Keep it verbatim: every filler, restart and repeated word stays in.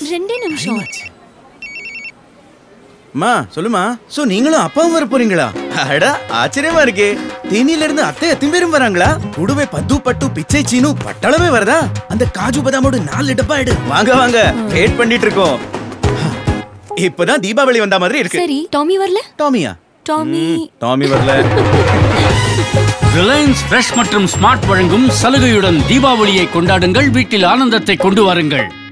ரெண்டே நிமிஷம். மா சொல்லுமா. சோ நீங்களும் அப்பாவும் வர போறீங்களா? அட ஆச்சரியமா இருக்கே. தேனியில இருந்து அத்தை எத்தனை பேரும் வராங்களா? கூடவே பத்து பட்டு பிச்சை சீனு பட்டாளமே வரதா? அந்த காஜு பதாமோட நாலு டப்பா எடு. வாங்க வாங்க, வெயிட் பண்ணிட்டு இருக்கோம். இப்பதான் தீபாவளி வந்த மாதிரி இருக்கு. சரி, டாமி வரல? டாமியா? டாமி டாமி வரல. ரிலையன்ஸ் ஃப்ரெஷ் மற்றும் ஸ்மார்ட் வழங்கும் சலுகையுடன் தீபாவளியை கொண்டாடுங்கள், வீட்டில் ஆனந்தத்தை கொண்டு வாருங்கள்.